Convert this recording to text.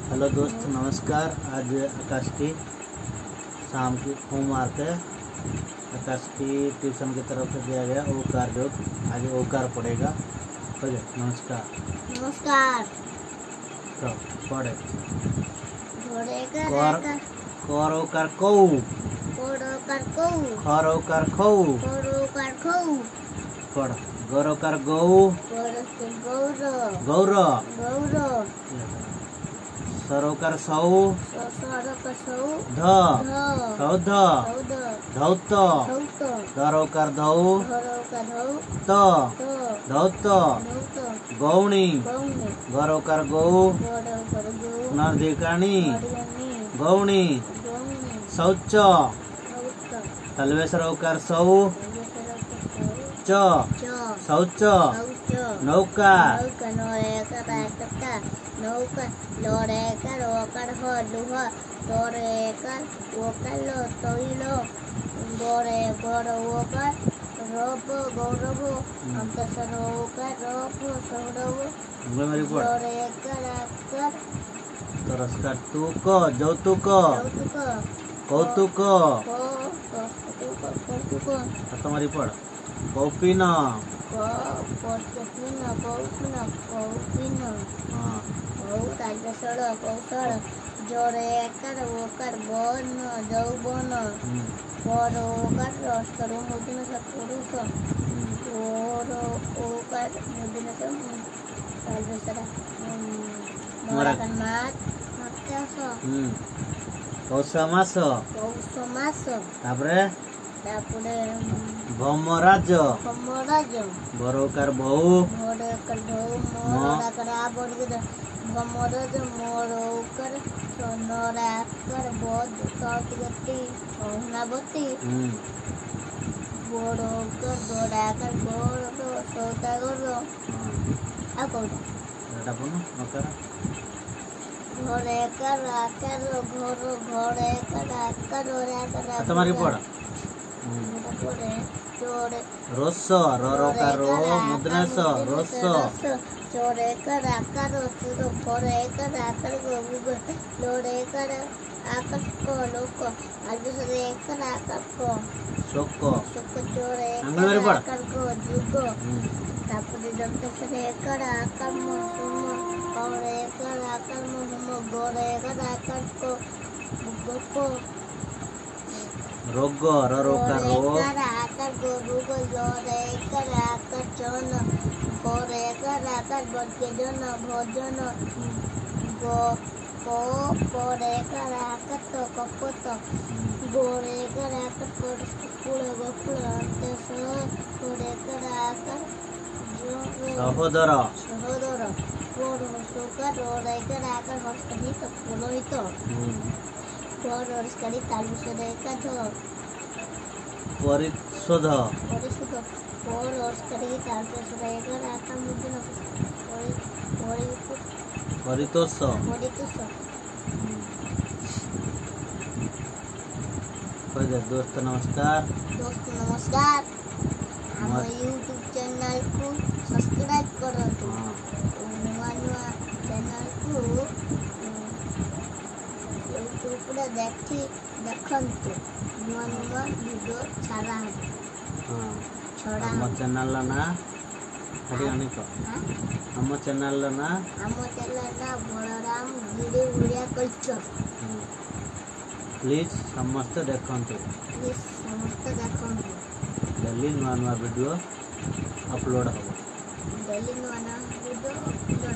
Hello दोस्त, नमस्कार। आज आकाश की शाम की होमवर्क है। आकाश की ट्यूशन की तरफ से दिया गया ओकार योग। आज ओकार पढ़ेगा। ओके, नमस्कार। नमस्कार। तो पढ़े कर कर ओकार कौ, खर ओकार खौ, पढ़ गर ओकार गौ, गौर, सर ओकार सौ, ध सौध, धौत, दर ओकार धौ, त धौत, गौणी, गर ओकार गौ, नर्धिकाणी, गौणी, शौच, तलवेसर ओकार सौ, च शौच, नौका, नौका लड़ेकर ओकर ह लुह तोरेकर ओकर लो तोइल गोरे गोर ओकर रब गौरव अंतसर ओकर रब सौरव लड़ेकर आकर तरस्कार तुक जौतुक कौतुक तुम्हारी पढ़ कौपिन कौशल जोरेकर ओकर बन जौबन पर ओकर रस्तरु मुदिन से पुरुष और ओकर मुदिन से तालबेसरा मोराकन मात मत्यास कौशमास तापरे भमराज बरोकार भौ भमरज मोरकर नराकर बोध सौतगति औनावती बोड़कर गोड़ाकर गोड़ सौतागर आ कौन घोड़ेकर आकर घोर घोड़ेकर आकर ओराकर तुम्हारी पढ़ रोस रोकार रो मुद्रेश रोस चोरेकर आकर सुरो फोरेकर आकर गोगुग लोड़ेकर आकर को लोक आजुसरेकर आकर को शोक सुक चोरेकर आकर को जुगो तापुरी दंतसरेकर आकर मुसुम औरेकर आकर मुसुम गोरेकर आकर को गोको रोग रोकार रो आकर गोरुग लोरेकर आकर चन गोरेकर आकर बजन भोजन गो को पोरेकर आकर तो कपत गोरेकर आकर कुड़ गोकुल अंतस गोरेकर आकर सहोदर पोर होकर रोरेकर आकर हस्तहित पुरोहित और स्टडी तालुसरे का धो परिशोध और स्टडी तालुसरे का राता मुद्दन परितोष दोस्त नमस्कार। हम यूट्यूब चैनल को सब्सक्राइब करो नुआ नुआ चैनल को पूरा देखंतु नुआ नुआ वीडियो छाड़ा हम चैनल ना हरी अनेक हम चैनल ना बलराम गिरी उड़िया कल्चर प्लीज समस्त देखंतु डेली नुआ नुआ वीडियो अपलोड हो डेली नुआ नुआ वीडियो